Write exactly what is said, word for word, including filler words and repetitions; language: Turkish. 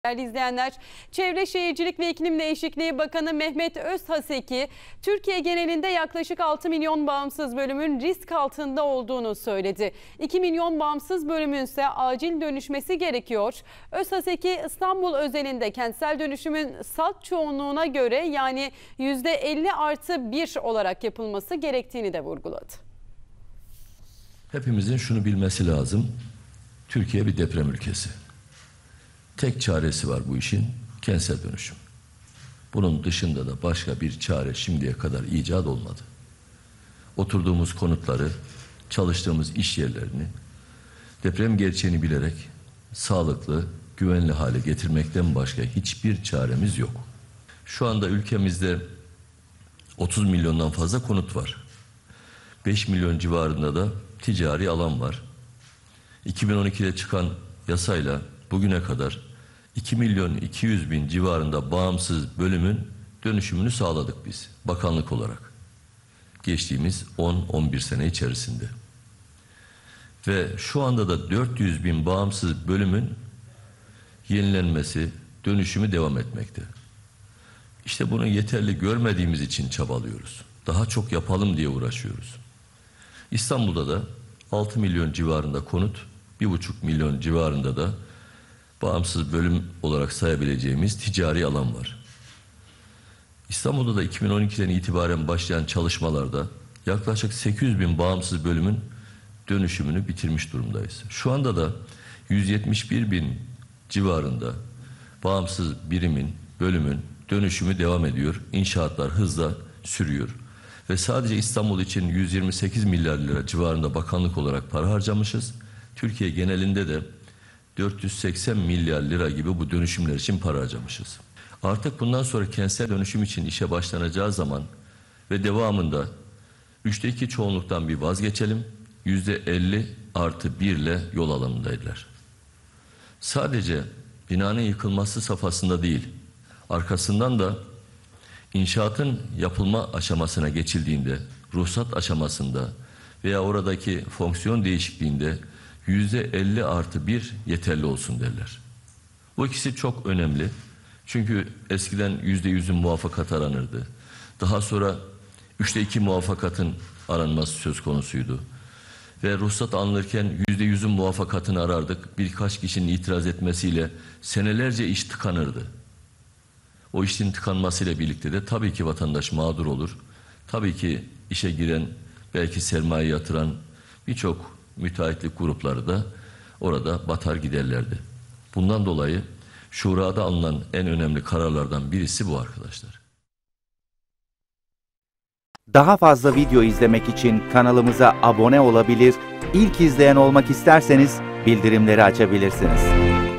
Değerli izleyenler, Çevre Şehircilik ve İklim Değişikliği Bakanı Mehmet Özhaseki, Türkiye genelinde yaklaşık altı milyon bağımsız bölümün risk altında olduğunu söyledi. iki milyon bağımsız bölümün ise acil dönüşmesi gerekiyor. Özhaseki, İstanbul özelinde kentsel dönüşümün salt çoğunluğuna göre yani yüzde elli artı bir olarak yapılması gerektiğini de vurguladı. Hepimizin şunu bilmesi lazım, Türkiye bir deprem ülkesi. Tek çaresi var bu işin, kentsel dönüşüm. Bunun dışında da başka bir çare şimdiye kadar icat olmadı. Oturduğumuz konutları, çalıştığımız iş yerlerini deprem gerçeğini bilerek sağlıklı, güvenli hale getirmekten başka hiçbir çaremiz yok. Şu anda ülkemizde otuz milyondan fazla konut var. beş milyon civarında da ticari alan var. iki bin on ikide çıkan yasayla bugüne kadar iki milyon iki yüz bin civarında bağımsız bölümün dönüşümünü sağladık biz bakanlık olarak. Geçtiğimiz on on bir sene içerisinde. Ve şu anda da dört yüz bin bağımsız bölümün yenilenmesi, dönüşümü devam etmekte. İşte bunu yeterli görmediğimiz için çabalıyoruz. Daha çok yapalım diye uğraşıyoruz. İstanbul'da da altı milyon civarında konut, bir buçuk milyon civarında da bağımsız bölüm olarak sayabileceğimiz ticari alan var. İstanbul'da da iki bin on ikiden itibaren başlayan çalışmalarda yaklaşık sekiz yüz bin bağımsız bölümün dönüşümünü bitirmiş durumdayız. Şu anda da yüz yetmiş bir bin civarında bağımsız birimin, bölümün dönüşümü devam ediyor. İnşaatlar hızla sürüyor. Ve sadece İstanbul için yüz yirmi sekiz milyar lira civarında bakanlık olarak para harcamışız. Türkiye genelinde de dört yüz seksen milyar lira gibi bu dönüşümler için para harcamışız. Artık bundan sonra kentsel dönüşüm için işe başlanacağı zaman ve devamında üçte iki çoğunluktan bir vazgeçelim, yüzde elli artı bir ile yol alanındaydılar. Sadece binanın yıkılması safhasında değil, arkasından da inşaatın yapılma aşamasına geçildiğinde, ruhsat aşamasında veya oradaki fonksiyon değişikliğinde yüzde elli artı bir yeterli olsun derler. Bu ikisi çok önemli. Çünkü eskiden yüzde yüzün muvaffakat aranırdı. Daha sonra üçte iki muvaffakatın aranması söz konusuydu. Ve ruhsat alınırken yüzde yüzün muvaffakatını arardık. Birkaç kişinin itiraz etmesiyle senelerce iş tıkanırdı. O işin tıkanmasıyla birlikte de tabii ki vatandaş mağdur olur. Tabii ki işe giren, belki sermaye yatıran birçok müteahhitlik grupları da orada batar giderlerdi. Bundan dolayı şurada alınan en önemli kararlardan birisi bu arkadaşlar. Daha fazla video izlemek için kanalımıza abone olabilir, ilk izleyen olmak isterseniz bildirimleri açabilirsiniz.